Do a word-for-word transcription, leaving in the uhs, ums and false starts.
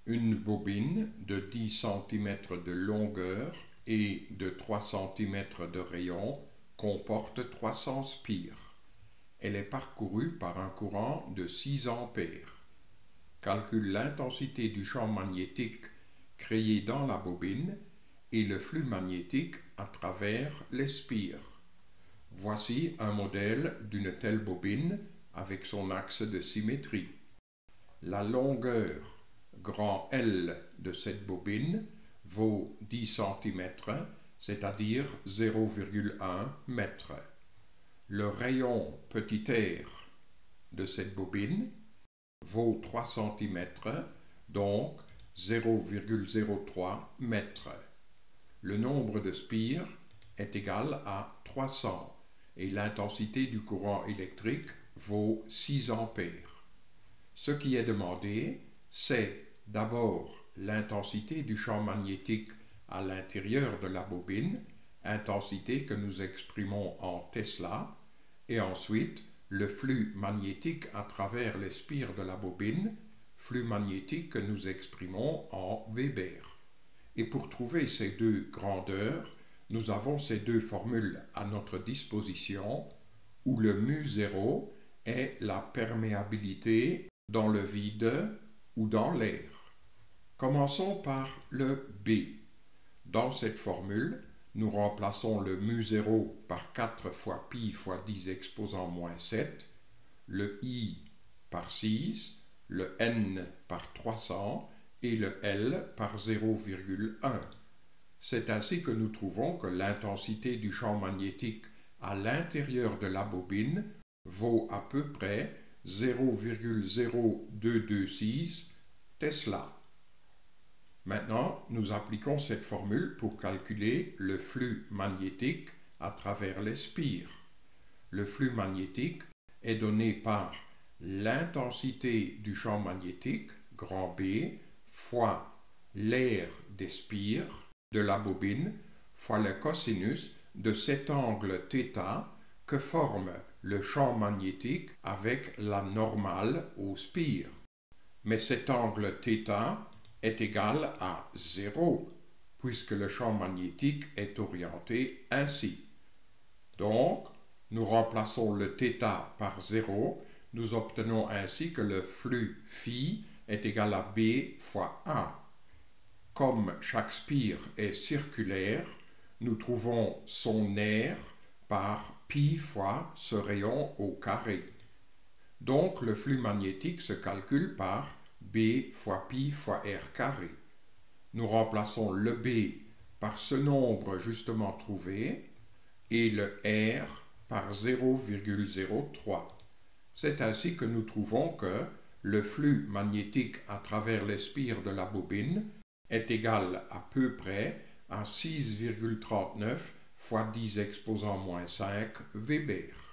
Une bobine de dix centimètres de longueur et de trois centimètres de rayon comporte trois cents spires. Elle est parcourue par un courant de six ampères. Calcule l'intensité du champ magnétique créé dans la bobine et le flux magnétique à travers les spires. Voici un modèle d'une telle bobine avec son axe de symétrie. La longueur grand L de cette bobine vaut dix centimètres, c'est-à-dire zéro virgule un mètre. Le rayon petit r de cette bobine vaut trois centimètres, donc zéro virgule zéro trois mètres. Le nombre de spires est égal à trois cents et l'intensité du courant électrique vaut six ampères. Ce qui est demandé, c'est d'abord l'intensité du champ magnétique à l'intérieur de la bobine, intensité que nous exprimons en Tesla, et ensuite le flux magnétique à travers les spires de la bobine, flux magnétique que nous exprimons en Weber. Et pour trouver ces deux grandeurs, nous avons ces deux formules à notre disposition, où le mu zéro est la perméabilité dans le vide ou dans l'air. Commençons par le B. Dans cette formule, nous remplaçons le mu zéro par quatre fois pi fois dix exposant moins sept, le I par six, le N par trois cents et le L par zéro virgule un. C'est ainsi que nous trouvons que l'intensité du champ magnétique à l'intérieur de la bobine vaut à peu près zéro virgule zéro deux deux six Tesla. Maintenant, nous appliquons cette formule pour calculer le flux magnétique à travers les spires. Le flux magnétique est donné par l'intensité du champ magnétique, grand B, fois l'aire des spires de la bobine, fois le cosinus de cet angle θ que forme le champ magnétique avec la normale aux spires. Mais cet angle θ est égal à zéro, puisque le champ magnétique est orienté ainsi. Donc, nous remplaçons le θ par zéro, nous obtenons ainsi que le flux phi est égal à B fois A. Comme chaque spire est circulaire, nous trouvons son aire par pi fois ce rayon au carré. Donc, le flux magnétique se calcule par B fois pi fois R carré. Nous remplaçons le B par ce nombre justement trouvé et le R par zéro virgule zéro trois. C'est ainsi que nous trouvons que le flux magnétique à travers les spires de la bobine est égal à peu près à six virgule trente-neuf fois dix exposant moins cinq Weber.